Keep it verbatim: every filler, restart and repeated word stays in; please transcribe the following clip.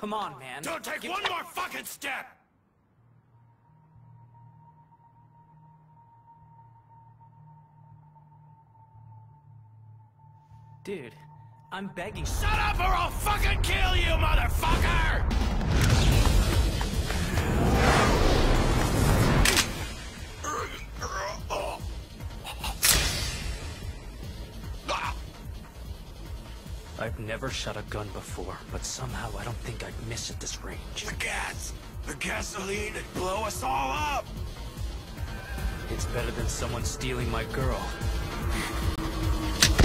Come on, man. Don't take Give one more fucking step! Dude, I'm begging. Shut up or I'll fucking kill you, motherfucker! I've never shot a gun before, but somehow I don't think I'd miss at this range. The gas! The gasoline would blow us all up! It's better than someone stealing my girl.